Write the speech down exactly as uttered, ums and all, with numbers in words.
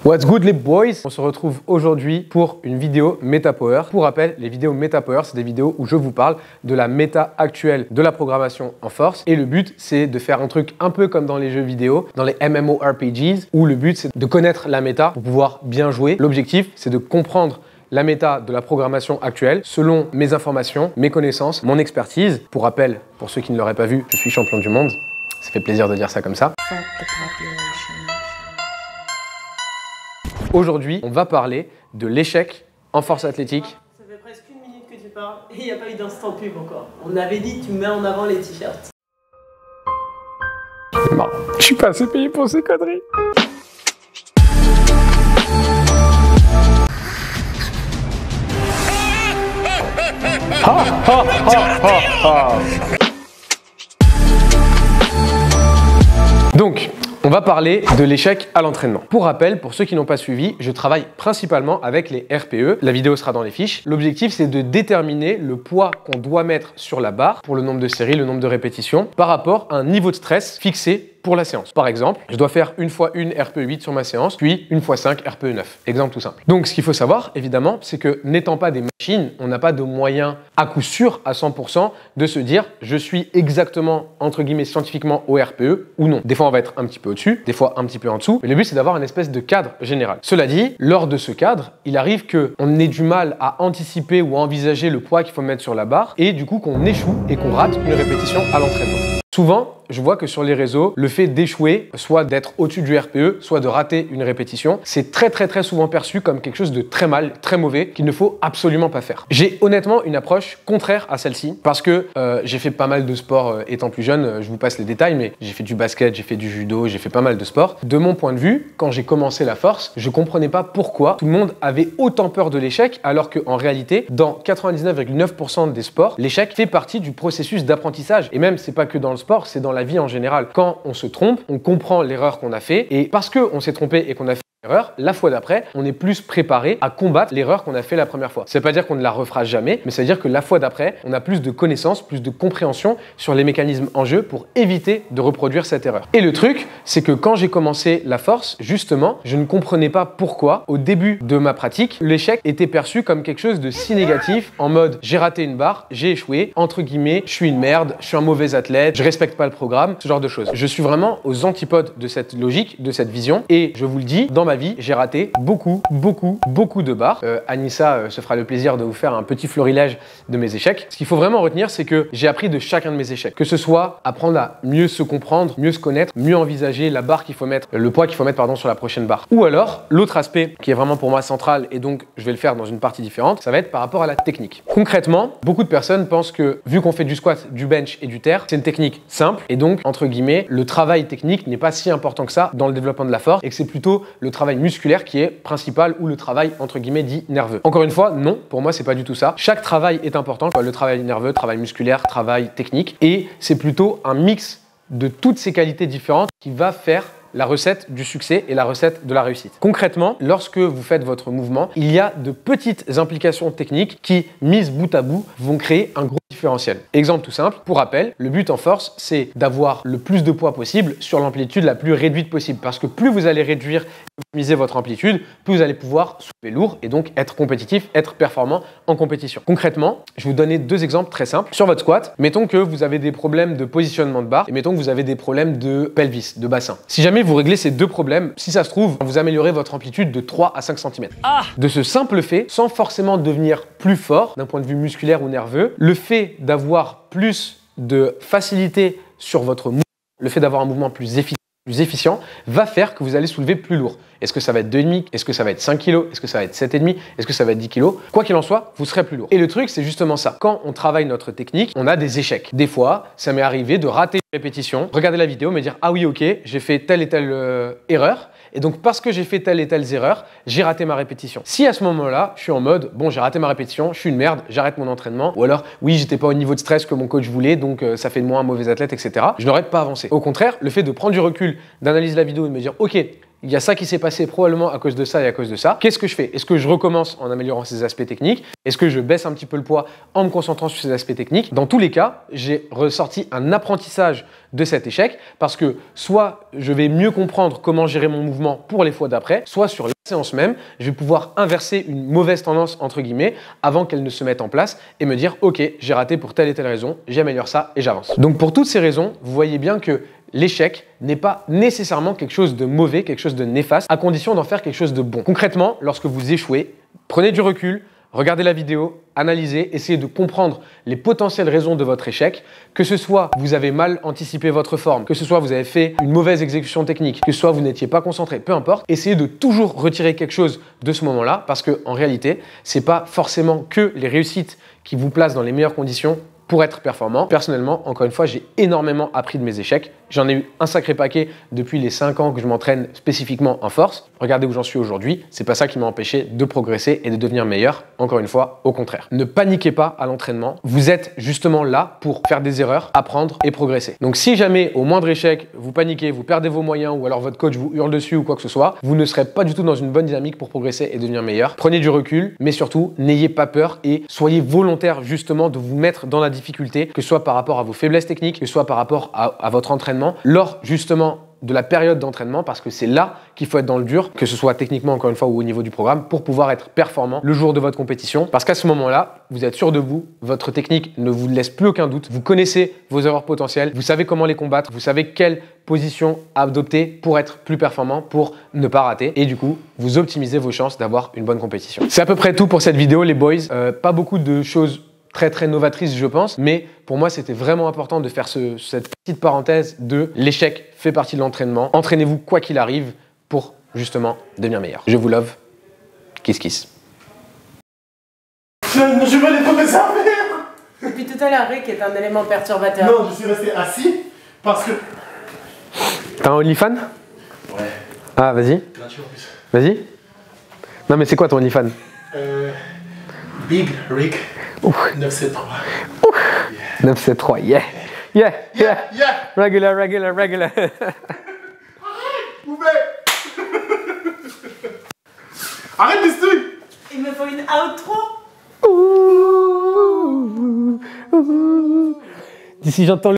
What's good les boys? On se retrouve aujourd'hui pour une vidéo MetaPower. Pour rappel, les vidéos MetaPower, c'est des vidéos où je vous parle de la méta actuelle de la programmation en force. Et le but, c'est de faire un truc un peu comme dans les jeux vidéo, dans les MMORPGs, où le but, c'est de connaître la méta pour pouvoir bien jouer. L'objectif, c'est de comprendre la méta de la programmation actuelle selon mes informations, mes connaissances, mon expertise. Pour rappel, pour ceux qui ne l'auraient pas vu, je suis champion du monde. Ça fait plaisir de dire ça comme ça. Aujourd'hui, on va parler de l'échec en force athlétique. Ça fait presque une minute que tu parles et il n'y a pas eu d'instant pub encore. On avait dit tu mets en avant les t-shirts. Non, je suis pas assez payé pour ces conneries. Ha ha ha ha ha. Donc, on va parler de l'échec à l'entraînement. Pour rappel, pour ceux qui n'ont pas suivi, je travaille principalement avec les R P E. La vidéo sera dans les fiches. L'objectif, c'est de déterminer le poids qu'on doit mettre sur la barre pour le nombre de séries, le nombre de répétitions, par rapport à un niveau de stress fixé pour la séance. Par exemple, je dois faire une fois une R P E huit sur ma séance, puis une fois cinq R P E neuf. Exemple tout simple. Donc, ce qu'il faut savoir, évidemment, c'est que n'étant pas des machines, on n'a pas de moyen à coup sûr, à cent pour cent, de se dire je suis exactement, entre guillemets, scientifiquement au R P E ou non. Des fois, on va être un petit peu au-dessus, des fois un petit peu en dessous, mais le but, c'est d'avoir une espèce de cadre général. Cela dit, lors de ce cadre, il arrive qu'on ait du mal à anticiper ou à envisager le poids qu'il faut mettre sur la barre et du coup qu'on échoue et qu'on rate une répétition à l'entraînement. Souvent, je vois que sur les réseaux, le fait d'échouer, soit d'être au-dessus du R P E, soit de rater une répétition, c'est très très très souvent perçu comme quelque chose de très mal, très mauvais, qu'il ne faut absolument pas faire. J'ai honnêtement une approche contraire à celle-ci, parce que euh, j'ai fait pas mal de sports euh, étant plus jeune, euh, je vous passe les détails, mais j'ai fait du basket, j'ai fait du judo, j'ai fait pas mal de sports. De mon point de vue, quand j'ai commencé la force, je comprenais pas pourquoi tout le monde avait autant peur de l'échec, alors qu'en réalité, dans quatre-vingt-dix-neuf virgule neuf pour cent des sports, l'échec fait partie du processus d'apprentissage. Et même, c'est pas que dans le sport, c'est dans la vie en général. Quand on se trompe, on comprend l'erreur qu'on a fait et parce qu'on s'est trompé et qu'on a fait l'erreur, la fois d'après, on est plus préparé à combattre l'erreur qu'on a fait la première fois. Ça veut pas dire qu'on ne la refera jamais, mais ça veut dire que la fois d'après, on a plus de connaissances, plus de compréhension sur les mécanismes en jeu pour éviter de reproduire cette erreur. Et le truc, c'est que quand j'ai commencé la force, justement, je ne comprenais pas pourquoi, au début de ma pratique, l'échec était perçu comme quelque chose de si négatif, en mode j'ai raté une barre, j'ai échoué, entre guillemets, je suis une merde, je suis un mauvais athlète, je respecte pas le programme, ce genre de choses. Je suis vraiment aux antipodes de cette logique, de cette vision, et je vous le dis, dans ma vie, j'ai raté beaucoup, beaucoup, beaucoup de barres. Euh, Anissa euh, se fera le plaisir de vous faire un petit florilège de mes échecs. Ce qu'il faut vraiment retenir, c'est que j'ai appris de chacun de mes échecs. Que ce soit apprendre à mieux se comprendre, mieux se connaître, mieux envisager la barre qu'il faut mettre, le poids qu'il faut mettre pardon, sur la prochaine barre. Ou alors, l'autre aspect qui est vraiment pour moi central, et donc je vais le faire dans une partie différente, ça va être par rapport à la technique. Concrètement, beaucoup de personnes pensent que vu qu'on fait du squat, du bench et du terre, c'est une technique simple, et donc, entre guillemets, le travail technique n'est pas si important que ça dans le développement de la force, et que c'est plutôt le travail musculaire qui est principal ou le travail entre guillemets dit nerveux. Encore une fois, non, pour moi c'est pas du tout ça. Chaque travail est important, le travail nerveux, travail musculaire, travail technique, et c'est plutôt un mix de toutes ces qualités différentes qui va faire la recette du succès et la recette de la réussite. Concrètement, lorsque vous faites votre mouvement, il y a de petites implications techniques qui, mises bout à bout, vont créer un gros différentiel. Exemple tout simple, pour rappel, le but en force, c'est d'avoir le plus de poids possible sur l'amplitude la plus réduite possible. Parce que plus vous allez réduire et optimiser votre amplitude, plus vous allez pouvoir soulever lourd et donc être compétitif, être performant en compétition. Concrètement, je vais vous donner deux exemples très simples. Sur votre squat, mettons que vous avez des problèmes de positionnement de barre et mettons que vous avez des problèmes de pelvis, de bassin. Si jamais vous réglez ces deux problèmes, si ça se trouve, vous améliorez votre amplitude de trois à cinq centimètres. Ah de ce simple fait, sans forcément devenir plus fort d'un point de vue musculaire ou nerveux, le fait d'avoir plus de facilité sur votre mouvement, le fait d'avoir un mouvement plus efficace, plus efficient, va faire que vous allez soulever plus lourd. Est-ce que ça va être deux virgule cinq? Est-ce que ça va être cinq kilos? Est-ce que ça va être sept virgule cinq? Est-ce que ça va être dix kilos? Quoi qu'il en soit, vous serez plus lourd. Et le truc, c'est justement ça. Quand on travaille notre technique, on a des échecs. Des fois, ça m'est arrivé de rater une répétition, regarder la vidéo, me dire « Ah oui, ok, j'ai fait telle et telle euh, erreur. » Et donc, parce que j'ai fait telle et telle erreur, j'ai raté ma répétition. Si à ce moment-là, je suis en mode « Bon, j'ai raté ma répétition, je suis une merde, j'arrête mon entraînement. » Ou alors « Oui, j'étais pas au niveau de stress que mon coach voulait, donc euh, ça fait de moi un mauvais athlète, et cetera » Je n'aurais pas avancé. Au contraire, le fait de prendre du recul, d'analyser la vidéo et de me dire « Ok, il y a ça qui s'est passé probablement à cause de ça et à cause de ça. Qu'est-ce que je fais? Est-ce que je recommence en améliorant ces aspects techniques? Est-ce que je baisse un petit peu le poids en me concentrant sur ces aspects techniques? Dans tous les cas, j'ai ressorti un apprentissage de cet échec parce que soit je vais mieux comprendre comment gérer mon mouvement pour les fois d'après, soit sur la séance même, je vais pouvoir inverser une mauvaise tendance entre guillemets avant qu'elle ne se mette en place et me dire ok, j'ai raté pour telle et telle raison, j'améliore ça et j'avance. Donc pour toutes ces raisons, vous voyez bien que l'échec n'est pas nécessairement quelque chose de mauvais, quelque chose de néfaste, à condition d'en faire quelque chose de bon. Concrètement, lorsque vous échouez, prenez du recul, regardez la vidéo, analysez, essayez de comprendre les potentielles raisons de votre échec, que ce soit vous avez mal anticipé votre forme, que ce soit vous avez fait une mauvaise exécution technique, que ce soit vous n'étiez pas concentré, peu importe, essayez de toujours retirer quelque chose de ce moment-là parce qu'en réalité, ce n'est pas forcément que les réussites qui vous placent dans les meilleures conditions pour être performant. Personnellement, encore une fois, j'ai énormément appris de mes échecs. J'en ai eu un sacré paquet depuis les cinq ans que je m'entraîne spécifiquement en force. Regardez où j'en suis aujourd'hui. C'est pas ça qui m'a empêché de progresser et de devenir meilleur. Encore une fois, au contraire. Ne paniquez pas à l'entraînement. Vous êtes justement là pour faire des erreurs, apprendre et progresser. Donc si jamais au moindre échec, vous paniquez, vous perdez vos moyens ou alors votre coach vous hurle dessus ou quoi que ce soit, vous ne serez pas du tout dans une bonne dynamique pour progresser et devenir meilleur. Prenez du recul, mais surtout, n'ayez pas peur et soyez volontaire justement de vous mettre dans la difficulté, que ce soit par rapport à vos faiblesses techniques, que ce soit par rapport à, à votre entraînement, lors justement de la période d'entraînement, parce que c'est là qu'il faut être dans le dur, que ce soit techniquement encore une fois ou au niveau du programme, pour pouvoir être performant le jour de votre compétition. Parce qu'à ce moment-là, vous êtes sûr de vous, votre technique ne vous laisse plus aucun doute, vous connaissez vos erreurs potentielles, vous savez comment les combattre, vous savez quelle position adopter pour être plus performant, pour ne pas rater, et du coup, vous optimisez vos chances d'avoir une bonne compétition. C'est à peu près tout pour cette vidéo, les boys. Euh, pas beaucoup de choses très très novatrice je pense, mais pour moi c'était vraiment important de faire ce, cette petite parenthèse de l'échec fait partie de l'entraînement. Entraînez-vous quoi qu'il arrive pour justement devenir meilleur. Je vous love, kiss kiss. Je, je veux les pas me servir. Depuis tout à l'heure, Rick est un élément perturbateur. Non, je suis resté assis parce que... T'as un OnlyFans? Ouais. Ah vas-y. Gratuit en plus. Vas-y. Non mais c'est quoi ton OnlyFans? Euh... Big Rick. neuf sept trois. Yeah. neuf sept trois, yeah. Yeah, yeah, yeah. yeah. Regular, regular, regular. Arrête, poubelle. Arrête de se. Il me faut une outro. D'ici j'entends le